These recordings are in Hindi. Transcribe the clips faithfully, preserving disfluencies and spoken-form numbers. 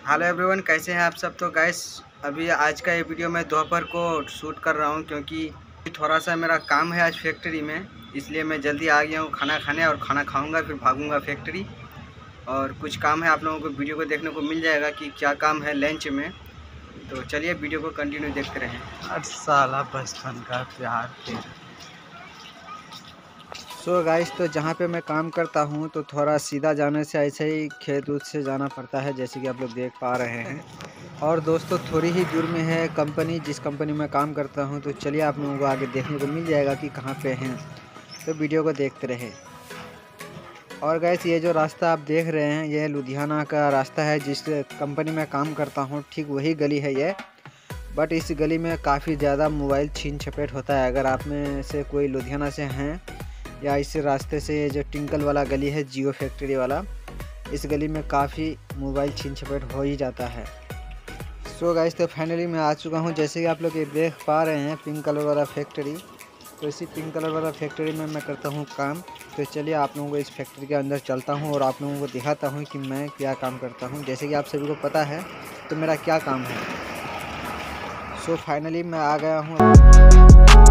हेलो एवरीवन, कैसे हैं आप सब। तो गाइस अभी आज का ये वीडियो मैं दोपहर को शूट कर रहा हूँ क्योंकि थोड़ा सा मेरा काम है आज फैक्ट्री में, इसलिए मैं जल्दी आ गया हूँ खाना खाने। और खाना खाऊंगा फिर भागूंगा फैक्ट्री। और कुछ काम है, आप लोगों को वीडियो को देखने को मिल जाएगा कि क्या काम है लंच में। तो चलिए वीडियो को कंटिन्यू देखते रहें। आठ साल बचपन का प्यार फिर। सो गाइस, तो जहाँ पे मैं काम करता हूँ तो थोड़ा सीधा जाने से ऐसे ही खेत उत से जाना पड़ता है, जैसे कि आप लोग देख पा रहे हैं। और दोस्तों थोड़ी ही दूर में है कंपनी, जिस कंपनी में काम करता हूँ। तो चलिए आप लोगों को आगे देखने को मिल जाएगा कि कहाँ पे हैं, तो वीडियो को देखते रहे। और गाइस ये जो रास्ता आप देख रहे हैं ये लुधियाना का रास्ता है, जिस कंपनी में काम करता हूँ ठीक वही गली है ये। बट इस गली में काफ़ी ज़्यादा मोबाइल छीन झपेट होता है। अगर आप में से कोई लुधियाना से हैं या इस रास्ते से, जो टिंकल वाला गली है जियो फैक्ट्री वाला, इस गली में काफ़ी मोबाइल छीन झपेट हो ही जाता है। सो गाइस, तो फाइनली मैं आ चुका हूँ, जैसे कि आप लोग ये देख पा रहे हैं पिंक कलर वाला फैक्ट्री। तो इसी पिंक कलर वाला फैक्ट्री में मैं करता हूँ काम। तो चलिए आप लोगों को इस फैक्ट्री के अंदर चलता हूँ और आप लोगों को दिखाता हूँ कि मैं क्या काम करता हूँ। जैसे कि आप सभी को पता है तो मेरा क्या काम है। सो फाइनली मैं आ गया हूँ।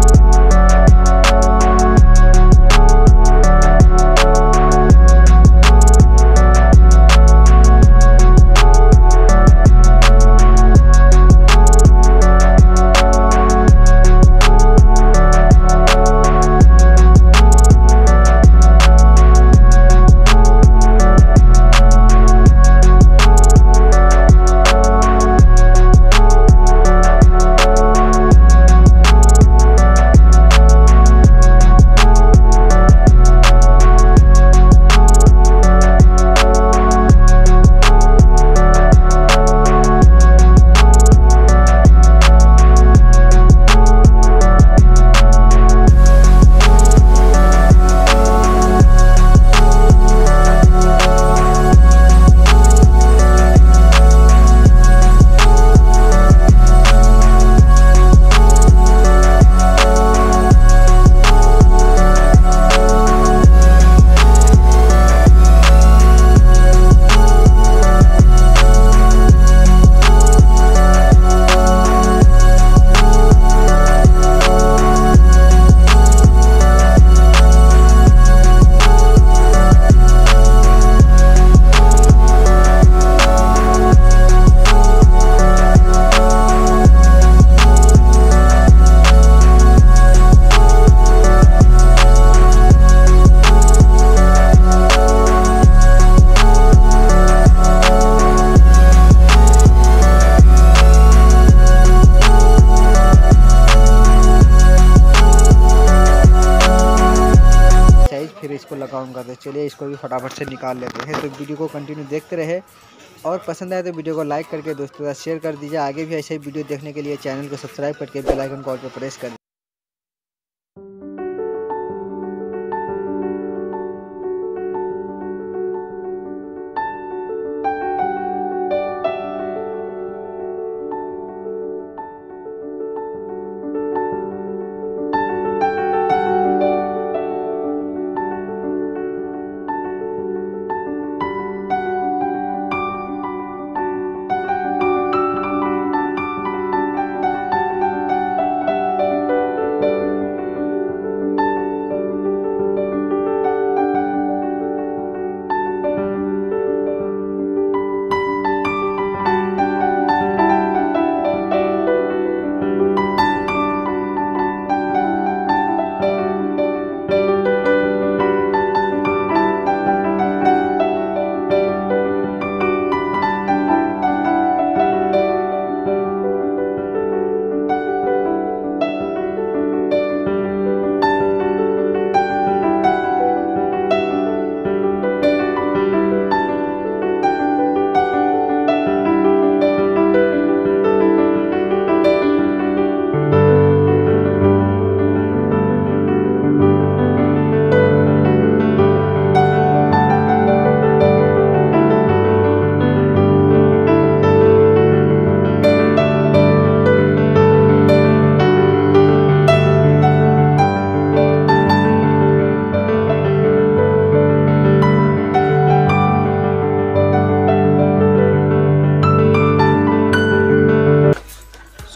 फिर इसको लगाऊंगा। तो चलिए इसको भी फटाफट से निकाल लेते हैं। तो वीडियो को कंटिन्यू देखते रहे और पसंद आए तो वीडियो को लाइक करके दोस्तों के साथ शेयर कर दीजिए। आगे भी ऐसे ही वीडियो देखने के लिए चैनल को सब्सक्राइब करके बेल आइकन को ऑल पर प्रेस कर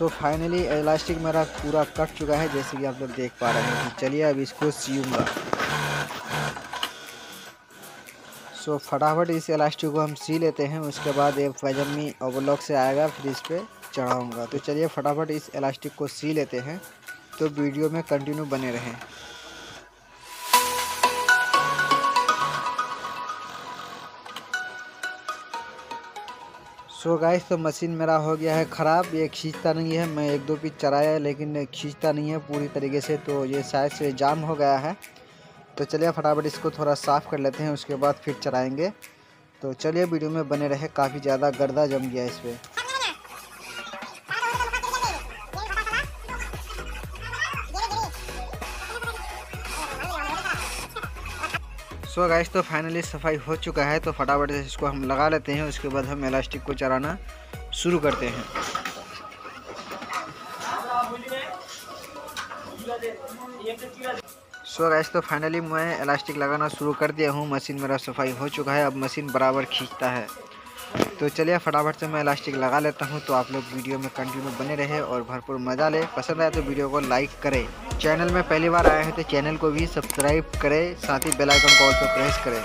सो फाइनली इलास्टिक मेरा पूरा कट चुका है, जैसे कि आप लोग देख पा रहे हैं। तो चलिए अब इसको सियूँगा। सो फटाफट इस इलास्टिक को हम सी लेते हैं, उसके बाद ये पैजम्मी ओवरलॉक से आएगा, फिर इस पर चढ़ाऊँगा। तो चलिए फटाफट इस इलास्टिक को सी लेते हैं, तो वीडियो में कंटिन्यू बने रहें। सो गाइस, तो मशीन मेरा हो गया है ख़राब, ये खींचता नहीं है। मैं एक दो पीस चलाया लेकिन खींचता नहीं है पूरी तरीके से, तो ये शायद से जाम हो गया है। तो चलिए फटाफट इसको थोड़ा साफ़ कर लेते हैं, उसके बाद फिर चलाएँगे। तो चलिए वीडियो में बने रहे, काफ़ी ज़्यादा गर्दा जम गया इस पर। सो गाइस, तो फाइनली सफाई हो चुका है, तो फटाफट से इसको हम लगा लेते हैं, उसके बाद हम इलास्टिक को चलाना शुरू करते हैं। सो गाइस, तो फाइनली मैं इलास्टिक लगाना शुरू कर दिया हूँ। मशीन मेरा सफाई हो चुका है, अब मशीन बराबर खींचता है। तो चलिए फटाफट से मैं इलास्टिक लगा लेता हूँ। तो आप लोग वीडियो में कंटिन्यू बने रहे और भरपूर मज़ा ले। पसंद आए तो वीडियो को लाइक करें। चैनल में पहली बार आए हैं तो चैनल को भी सब्सक्राइब करें, साथ ही बेल आइकन को ऑल पर प्रेस करें।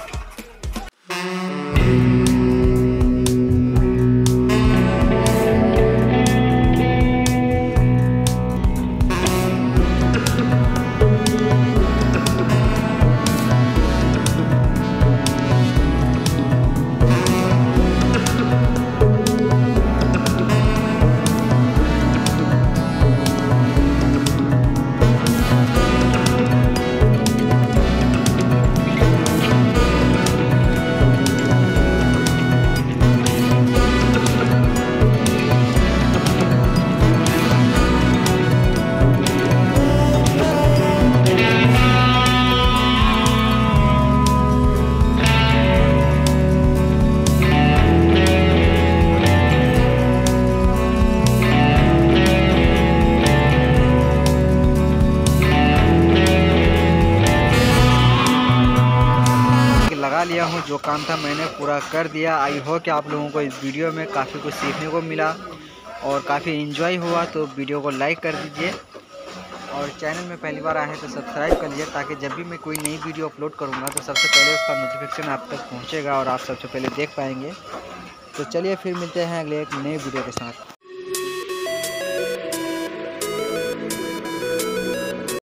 लगा लिया हूँ, जो काम था मैंने पूरा कर दिया। आई होप कि आप लोगों को इस वीडियो में काफ़ी कुछ सीखने को मिला और काफ़ी एंजॉय हुआ। तो वीडियो को लाइक कर दीजिए और चैनल में पहली बार आए हैं तो सब्सक्राइब कर लीजिए, ताकि जब भी मैं कोई नई वीडियो अपलोड करूँगा तो सबसे पहले उसका नोटिफिकेशन आप तक पहुँचेगा और आप सबसे पहले देख पाएंगे। तो चलिए फिर मिलते हैं अगले एक नए वीडियो के साथ।